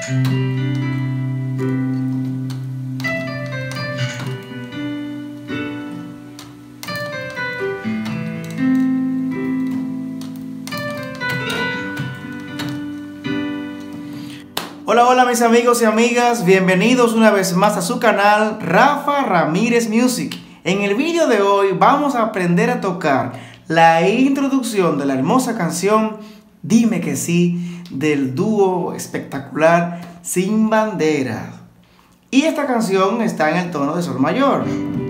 Hola, hola mis amigos y amigas, bienvenidos una vez más a su canal Rafa Ramírez Music. En el vídeo de hoy vamos a aprender a tocar la introducción de la hermosa canción Dime que sí del dúo espectacular Sin Banderas. Y esta canción está en el tono de sol mayor.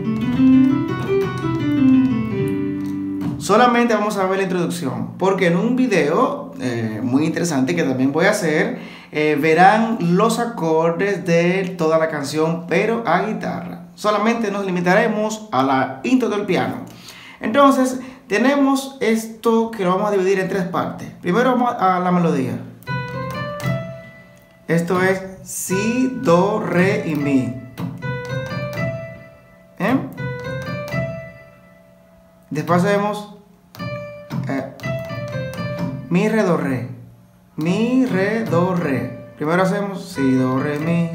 Solamente vamos a ver la introducción, porque en un video muy interesante que también voy a hacer, verán los acordes de toda la canción, pero a guitarra. Solamente nos limitaremos a la intro del piano. Entonces, tenemos esto que lo vamos a dividir en tres partes. Primero vamos a la melodía. Esto es Si, Do, Re y Mi. Después hacemos Mi, Re, Do, Re. Mi, Re, Do, Re. Primero hacemos Si, Do, Re, Mi.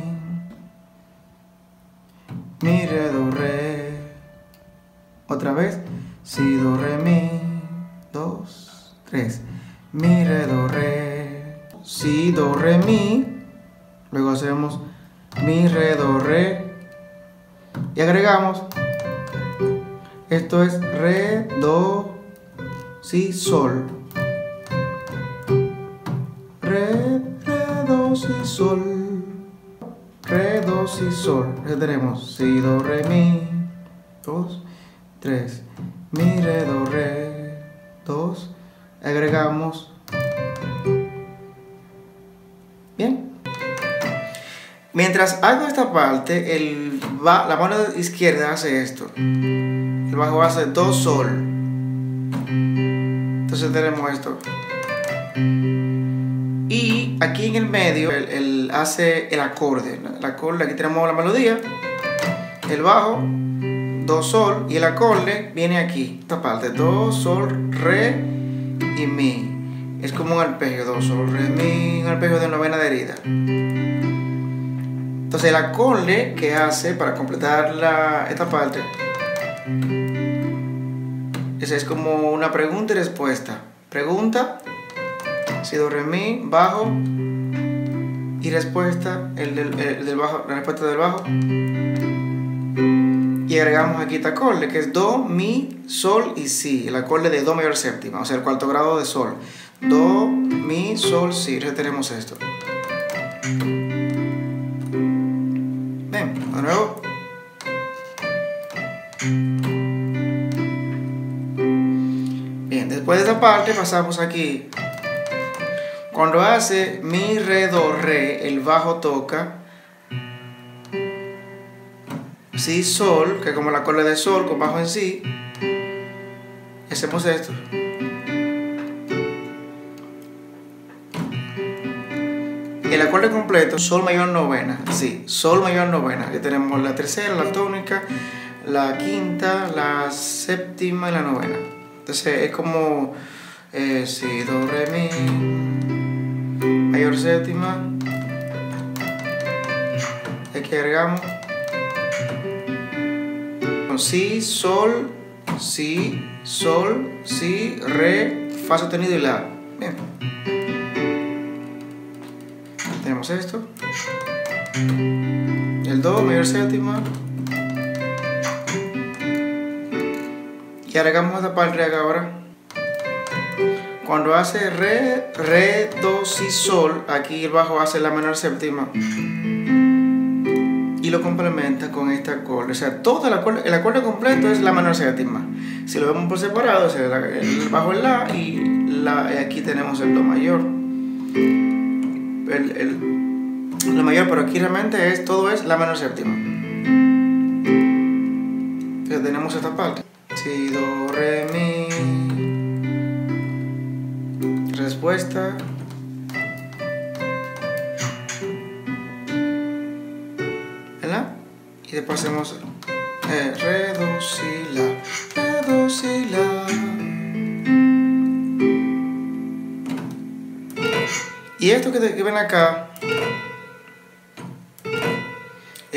Mi, Re, Do, Re. Otra vez Si, Do, Re, Mi. 2, 3. Mi, Re, Do, Re. Si, Do, Re, Mi. Luego hacemos Mi, Re, Do, Re. Y agregamos. Esto es Re, Do, Si, Sol. Re, Do, Si, Sol. Re, Do, Si, Sol. Ya tenemos Si, Do, Re, Mi. 2, 3. Mi, Re, Do, Re. 2. Agregamos. Bien. Mientras hago esta parte, la mano izquierda hace esto. El bajo hace Do, Sol. Entonces tenemos esto. Y aquí en el medio, él hace el acorde. El acorde, aquí tenemos la melodía, el bajo, Do, Sol, y el acorde viene aquí. Esta parte, Do, Sol, Re y Mi. Es como un arpegio, Do, Sol, Re, Mi, un arpegio de novena de herida. Entonces el acorde que hace para completar esta parte, esa es como una pregunta y respuesta. Pregunta, Si, Do, Re, Mi, bajo, y respuesta, el del bajo, la respuesta del bajo. Y agregamos aquí este acorde que es Do, Mi, Sol y Si, el acorde de Do mayor séptima, o sea el cuarto grado de Sol. Do, Mi, Sol, Si. Ya tenemos esto. Ven, de nuevo. Bien, después de esta parte pasamos aquí. Cuando hace Mi, Re, Do, Re, el bajo toca Si, Sol, que es como el acorde de Sol con bajo en Si. Hacemos esto. El acorde completo, Sol mayor novena. Sí, Sol mayor novena. Aquí tenemos la tercera, la tónica, la quinta, la séptima y la novena. Entonces es como Si, Do, Re, Mi, mayor séptima. Aquí agregamos Si, Sol, Si, Sol, Si, Re, Fa sostenido y La. Bien. Tenemos esto. El Do mayor séptima. Y agregamos esta parte de acá ahora. Cuando hace Re, Re, Do, Si, Sol, aquí el bajo hace la menor séptima. Y lo complementa con este acorde. O sea, todo el acorde completo es la menor séptima. Si lo vemos por separado, o sea, el bajo es La y aquí tenemos el Do mayor. Lo mayor, pero aquí realmente todo es la menor séptima. Entonces tenemos esta parte. Si, Do, Re, Mi. Respuesta. ¿Verdad? Y después hacemos Re, Do, Si, La. Re, Do, Si, La. Y esto que ven acá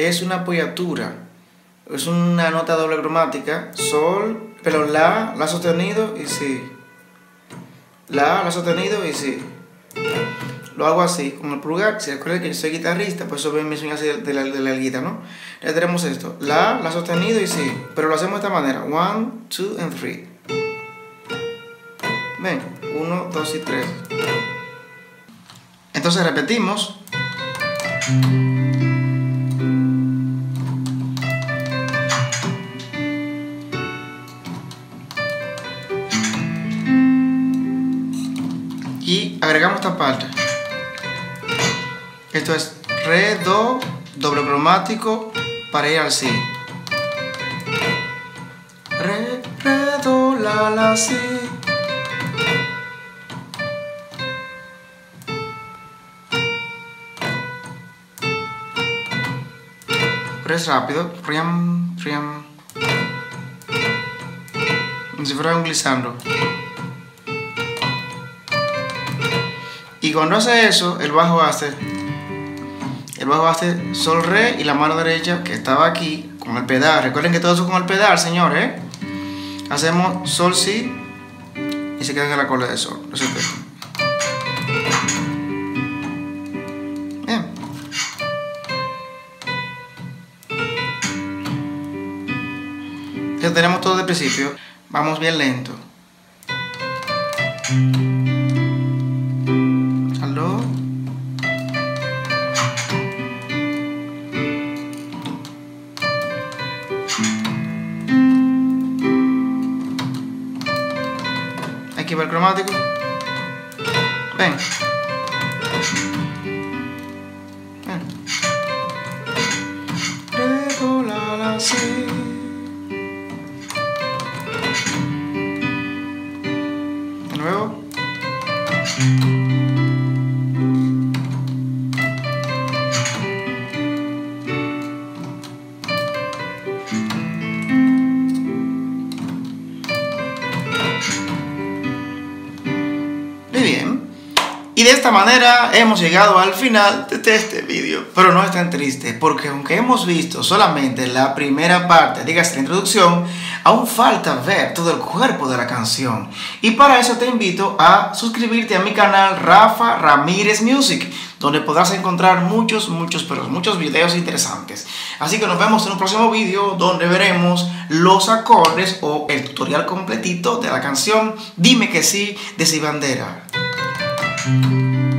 es una apoyatura. Es una nota doble cromática. Sol, pero la sostenido y si. La sostenido y si. Lo hago así, con el pulgar. Si recuerden que yo soy guitarrista, pues eso ven mis uñas de la guitarra, ¿no? Ya tenemos esto. La sostenido y si. Pero lo hacemos de esta manera. 1, 2 and 3. Ven, 1, 2 y 3. Entonces repetimos. Y agregamos esta parte. Esto es re, do, doble cromático para ir al si. Re, do, la, si. Pero es rápido. Riam, riam. Como si fuera un glissando. Y cuando hace eso, el bajo hace sol, re y la mano derecha que estaba aquí con el pedal. Recuerden que todo eso con el pedal, señores. Hacemos sol, si y se queda en la cola de sol. Bien. Ya tenemos todo de principio. Vamos bien lento. Aquí va el cromático. Ven. Ven. Re, do, la, si. De nuevo. Muy bien. Y de esta manera hemos llegado al final de este vídeo. Pero no es tan triste, porque aunque hemos visto solamente la primera parte, dígase la introducción, aún falta ver todo el cuerpo de la canción. Y para eso te invito a suscribirte a mi canal Rafa Ramírez Music, donde podrás encontrar muchos videos interesantes. Así que nos vemos en un próximo vídeo donde veremos los acordes o el tutorial completito de la canción Dime que sí de Si Bandera.